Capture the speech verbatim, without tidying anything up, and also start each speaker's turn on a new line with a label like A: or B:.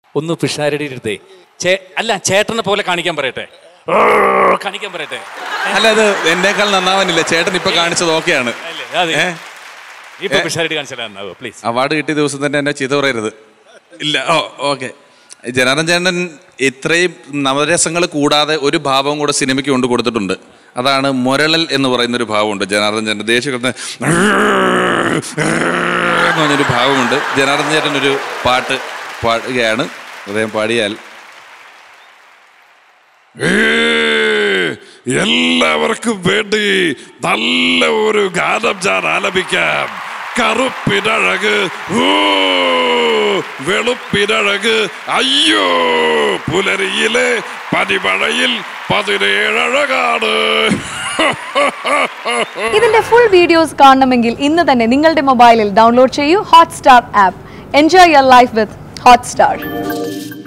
A: ഒന്ന് പിഷാരടി ഇരുത്തേ. ചേ അല്ല ചേട്ടനെ പോലെ കാണിക്കാൻ പറയട്ടെ, കാണിക്കാൻ പറയട്ടെ.
B: അല്ല അത് എന്നേക്കാൾ നന്നാവാനില്ല, ചേട്ടൻ ഇപ്പൊ കാണിച്ചത് ഓക്കെയാണ്.
A: പ്ലീസ്.
B: അവാർഡ് കിട്ടിയ ദിവസം തന്നെ എന്നെ ചീത്ത പറയരുത്. ഇല്ല, ഓ ഓക്കെ. ജനാർദ്ദൻ ചേട്ടൻ ഇത്രയും നവരസങ്ങൾ കൂടാതെ ഒരു ഭാവം കൂടെ സിനിമയ്ക്ക് കൊണ്ട് കൊടുത്തിട്ടുണ്ട്. അതാണ് മുരളൽ എന്ന് പറയുന്നൊരു ഭാവമുണ്ട് ജനാർദ്ദൻ ചേട്ടൻ. ദേഷ്യപ്പെടുന്ന എന്ന് പറഞ്ഞൊരു ഭാവമുണ്ട്. ജനാർദ്ദൻ ചേട്ടൻ ഒരു പാട്ട് പാടുകയാണ്. അദ്ദേഹം പാടിയാൽ
C: എല്ലാവർക്കും വേണ്ടി നല്ല ഒരു ഗാനം ഞാൻ ആലപിക്കാം. കറുപ്പിനഴക് വെളുപ്പിനഴക് അയ്യോ പുലരിയിലെ പനിമഴയിൽ പതിനേഴഴകാണ്.
D: ഇതിന്റെ ഫുൾ വീഡിയോസ് കാണണമെങ്കിൽ ഇന്ന് തന്നെ നിങ്ങളുടെ മൊബൈലിൽ ഡൗൺലോഡ് ചെയ്യൂ Hotstar app. Enjoy your life with Hotstar.